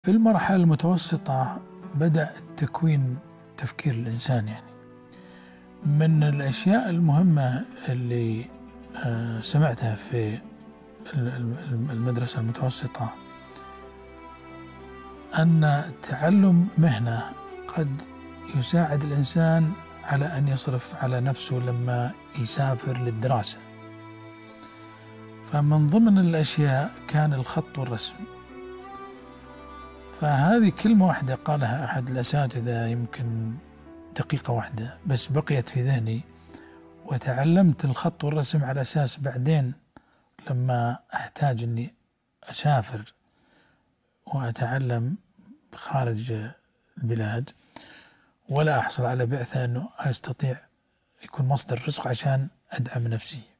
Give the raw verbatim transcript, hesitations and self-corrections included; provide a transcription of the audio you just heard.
في المرحلة المتوسطة بدأ تكوين تفكير الإنسان. يعني من الأشياء المهمة اللي آه سمعتها في المدرسة المتوسطة أن تعلم مهنة قد يساعد الإنسان على أن يصرف على نفسه لما يسافر للدراسة. فمن ضمن الأشياء كان الخط والرسم. فهذه كلمة واحدة قالها أحد الأساتذة، يمكن دقيقة واحدة بس بقيت في ذهني، وتعلمت الخط والرسم على أساس بعدين لما أحتاج أني أسافر وأتعلم خارج البلاد ولا أحصل على بعثة أنه أستطيع يكون مصدر رزق عشان أدعم نفسي.